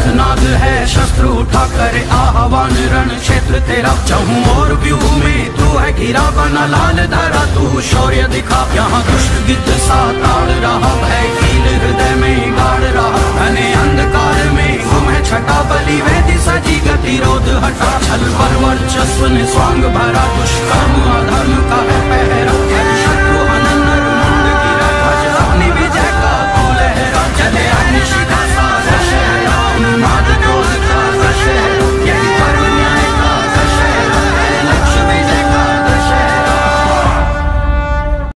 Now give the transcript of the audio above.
नाद है शस्त्र उठा करे आह्वान रण क्षेत्र तेरा। चाहूं और व्यूह में तू है घिरा बना लाल धारा तू शौर्य दिखा। यहाँ दुष्ट गिद्ध सा ताड़ रहा भय कील हृदय में गाड़ रहा। घने अंधकार में घूमे छटा बलि वेदी सजी गतिरोध हटा। छल पर वर्चस्व ने स्वांग भरा दुष्कर्म अधर्म का है पहरा।